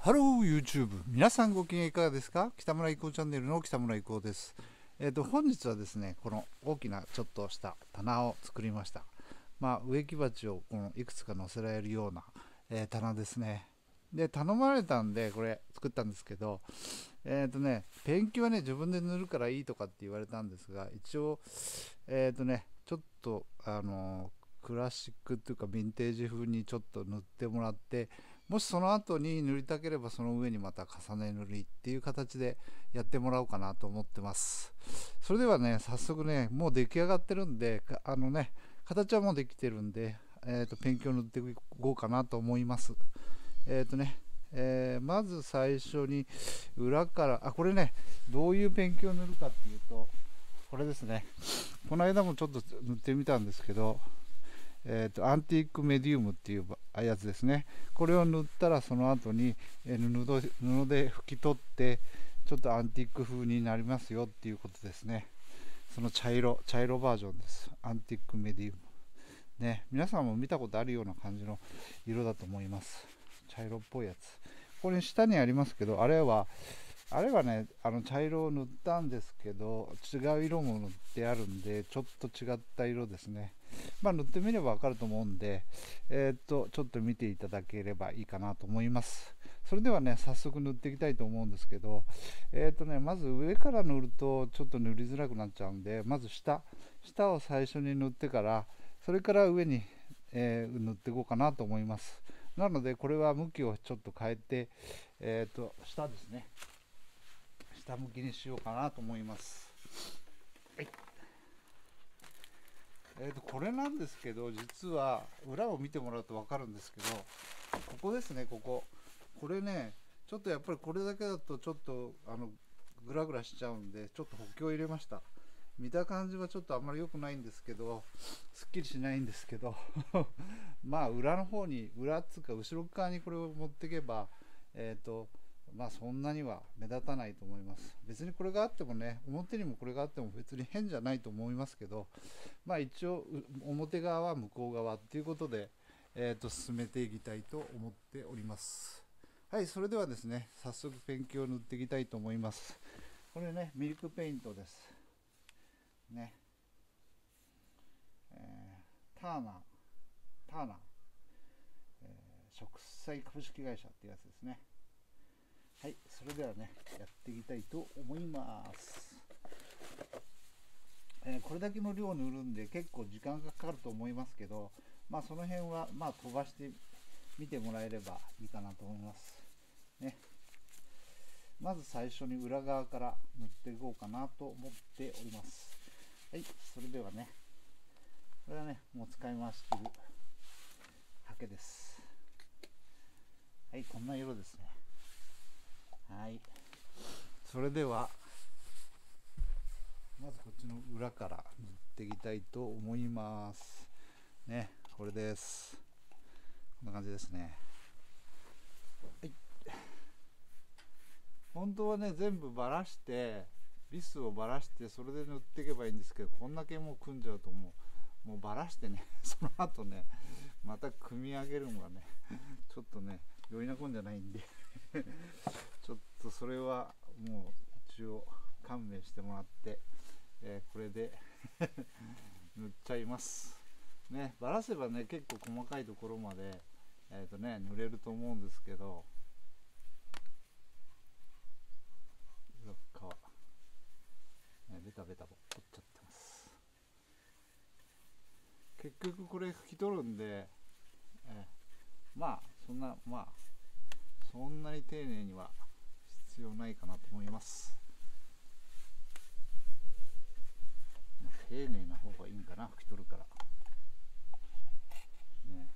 ハロー YouTube。皆さんご機嫌いかがですか？北村郁夫チャンネルの北村郁夫です。本日はですね、この大きなちょっとした棚を作りました。植木鉢をいくつか載せられるような、棚ですね。で、頼まれたんでこれ作ったんですけど、ペンキはね、自分で塗るからいいとかって言われたんですが、一応、ちょっとクラシックっていうかヴィンテージ風にちょっと塗ってもらって、もしその後に塗りたければその上にまた重ね塗りっていう形でやってもらおうかなと思ってます。それではね、早速ね、もう出来上がってるんで、形はもうできてるんで、ペンキを塗っていこうかなと思います。えっ、とねまず最初に裏からこれね、どういうペンキを塗るかっていうと、これですね。この間もちょっと塗ってみたんですけど、アンティークメディウムっていうやつですね。これを塗ったらその後に布で拭き取ってちょっとアンティーク風になりますよっていうことですね。その茶色バージョンです。アンティークメディウムね。皆さんも見たことあるような感じの色だと思います。茶色っぽいやつ。これ下にありますけど、あれはね、茶色を塗ったんですけど、違う色も塗ってあるんで、ちょっと違った色ですね。塗ってみればわかると思うんで、ちょっと見ていただければいいかなと思います。それではね、早速塗っていきたいと思うんですけど、まず上から塗るとちょっと塗りづらくなっちゃうんで、まず下を最初に塗ってから、それから上に、塗っていこうかなと思います。なので、これは向きをちょっと変えて、下ですね。下向きにしようかなと思います。はい。これなんですけど、実は裏を見てもらうと分かるんですけど、ここですね、これね、ちょっとやっぱりこれだけだとちょっとグラグラしちゃうんで、ちょっと補強を入れました。見た感じはちょっとあんまり良くないんですけど、すっきりしないんですけど裏の方に、裏っつうか後ろ側にこれを持っていけば、そんなには目立たないと思います。別にこれがあってもね、表にもこれがあっても別に変じゃないと思いますけど、一応表側は向こう側っていうことで、進めていきたいと思っております。はい、それではですね、早速ペンキを塗っていきたいと思います。これね、ミルクペイントですね。ターナー、植栽株式会社っていうやつですね。はい、それではね、やっていきたいと思います。これだけの量塗るんで結構時間がかかると思いますけど、その辺は飛ばしてみてもらえればいいかなと思いますね。まず最初に裏側から塗っていこうかなと思っております。はい、それではね、これはね、もう使い回しているハケです。はい、こんな色ですね。はい、それではまずこっちの裏から塗っていきたいと思いますね。これです。こんな感じですね。はい、本当はね、全部ばらして、ビスをばらしてそれで塗っていけばいいんですけど、こんだけもう組んじゃうともうばらしてねその後ね、また組み上げるのがねちょっとね、容易なこんじゃないんでちょっとそれはもう一応勘弁してもらって、これで塗っちゃいますね。ばらせばね、結構細かいところまで塗れると思うんですけど、裏側ベタベタ取っちゃってます。結局これ拭き取るんで、そんなに丁寧には必要ないかなと思います。丁寧な方がいいんかな、拭き取るからね。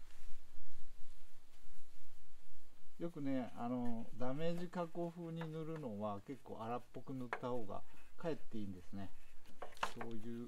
よくね、ダメージ加工風に塗るのは結構荒っぽく塗った方がかえっていいんですね。そういう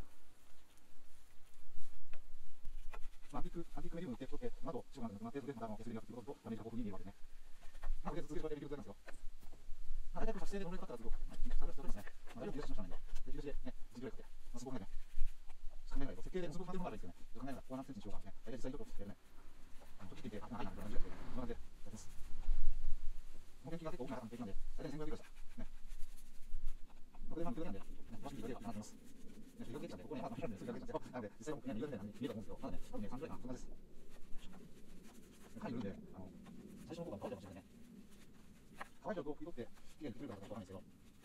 アンティークメディウムってとって、あと一応なんで、削りがつくこととダメージ加工風に見えるわけですね。これで続けられる理由なんですよ。大体発生でどれかったらすごく、それですね。大体切り出しましたね。切り出しでね、1ぐらいかけて、すごくね、考えないと、設計でそこ判定もあるんですけどね、考えながら、ここは何センチにしようかね、大体実際ちょっとね、切っていて、長いなって感じがして、そんな感じでやります。 のペンキが結構大きなペンキなんで、大体1500リットルでした。ね。これで900なんで、もし200リットルかなってます。200リットルなんで、ここに見られるんで、すぐ100リットルなんですよ。なので、実際僕ね、200リットルなんで見えると思うんですけど、まだね、多分ね、3ぐらいかな、こんなです。貝いるんで、最初の方が乾いてましたね。乾いたと拭き取って、きれいに作れるかどうかわかんないですけど、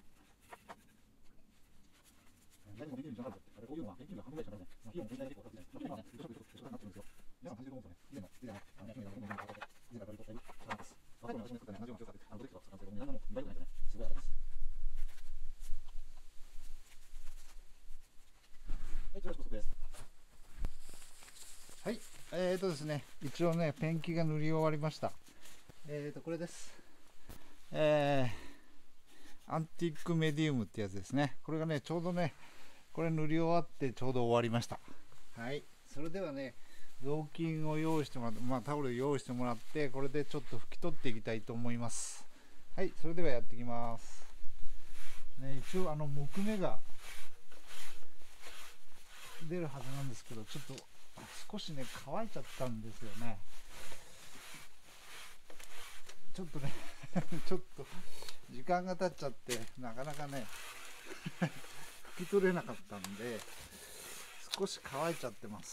大体もうペンキに時間があると、こういうのはペンキが半分ぐらいしかなくて、費用も全体で結構高くて、今はね、一色になってるんですよ。皆さん感じると思うんですよね。以前の、姫がどんどん変わって、以前から取ったり、なんです。若い頃に私も作ったね、同じような強さで、ドリフトが使ったんですけど、値段がもう2倍ぐらいでね、すごい上がります。はい、これは補足です。はい、ですね、一応ね、ペンキが塗り終わりました。これです。アンティックメディウムってやつですね。これがね、ちょうどね、これ塗り終わってちょうど終わりました。はい、それではね、雑巾を用意してもらって、タオルを用意してもらって、これでちょっと拭き取っていきたいと思います。はい、それではやっていきます。ね、一応木目が出るはずなんですけど、ちょっと少しね、乾いちゃったんですよね。ちょっとねちょっと時間が経っちゃってなかなかね拭き取れなかったんで少し乾いちゃってます。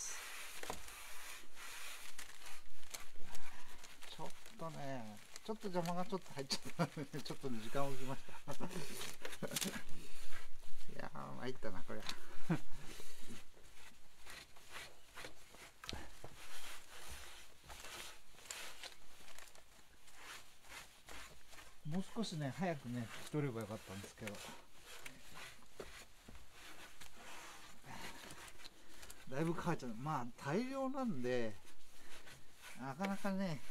ちょっとね、ちょっと邪魔がちょっと入っちゃったのでちょっと時間を置きましたいやー参ったなこれもう少しね早くね拭き取ればよかったんですけど、だいぶ乾いちゃう。大量なんでなかなかね、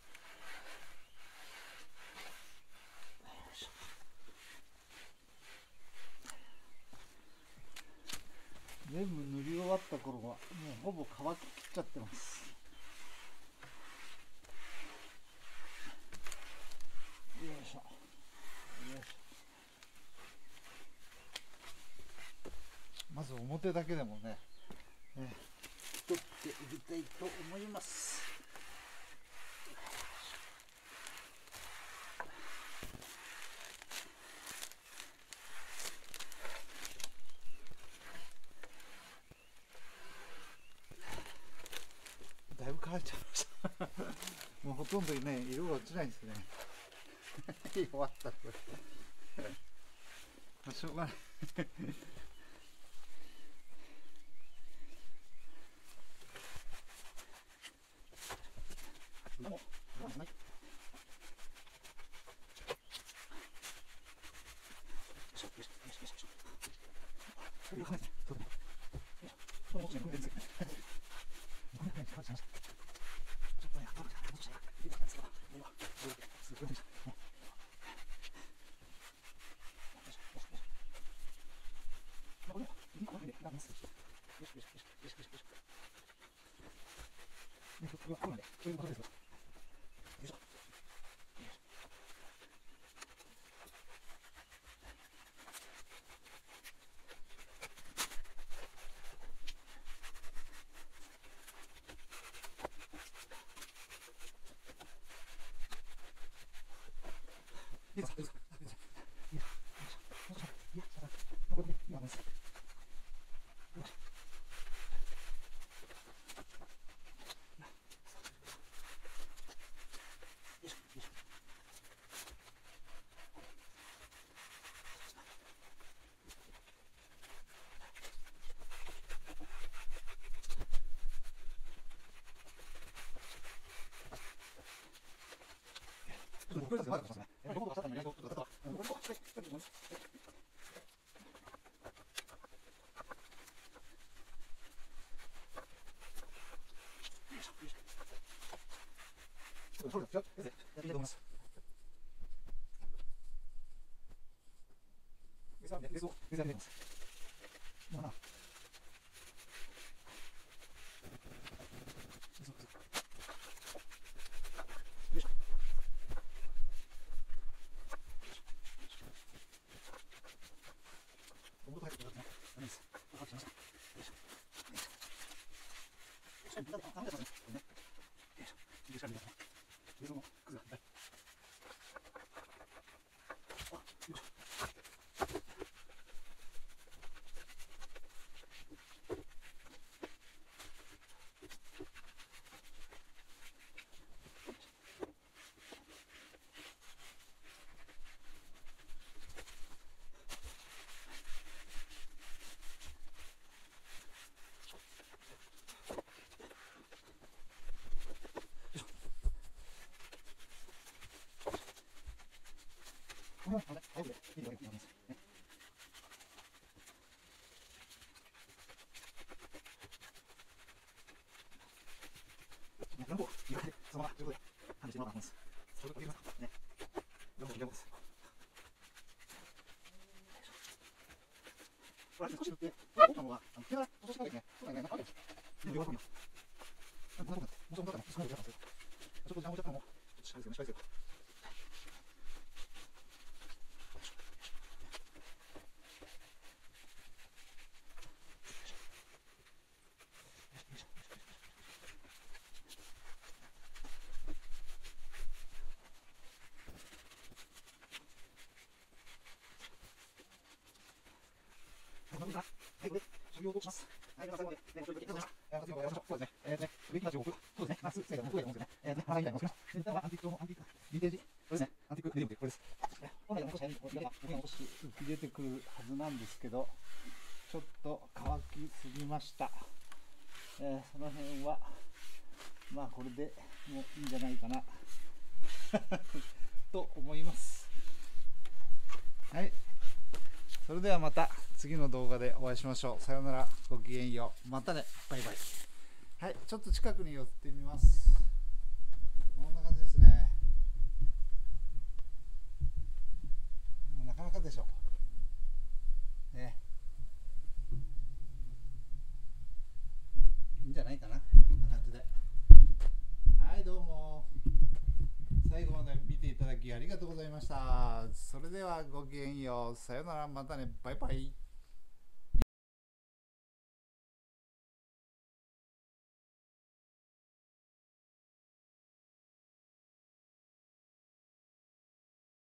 全部塗り終わった頃はもうほぼ乾ききっちゃってます。よいしょよいしょ。まず表だけでもね、取っていきたいと思います。だいぶ乾いちゃいましたもうほとんどね色が落ちないんですね終わったこれしょうがないそうですよ。やっていきたいと思います。水はね、水をやっています。 浮き出てくるはずなんですけど、ちょっと乾きすぎました。その辺はまあこれでもういいんじゃないかなと思います。はい、それではまた次の動画でお会いしましょう。さようなら、ごきげんよう、またね、バイバイ。はい、ちょっと近くに寄ってみます。こんな感じですね。なかなかでしょね。いいんじゃないかな、こんな感じで。はい、どうも最後まで見ていただきありがとうございました。それではごきげんよう、さようなら、またね、バイバイ。